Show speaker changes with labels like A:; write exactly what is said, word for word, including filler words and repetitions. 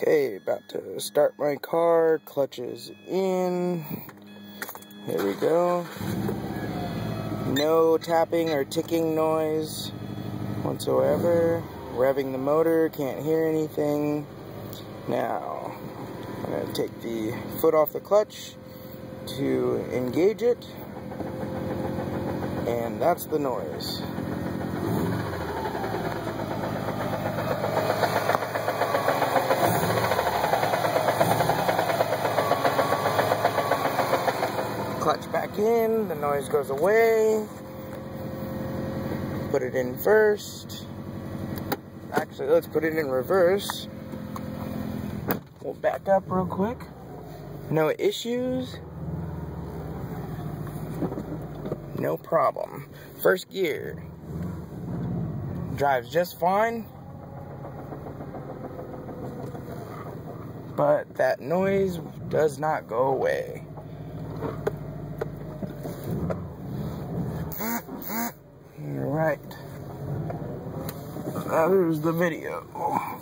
A: Okay, about to start my car, clutch is in, here we go. No tapping or ticking noise whatsoever. Revving the motor, can't hear anything. Now, I'm going to take the foot off the clutch to engage it, and that's the noise. Clutch back in, the noise goes away. Put it in first. Actually, let's put it in reverse. We'll back up real quick. No issues. No problem. First gear. Drives just fine. But that noise does not go away. Alright, now there's the video.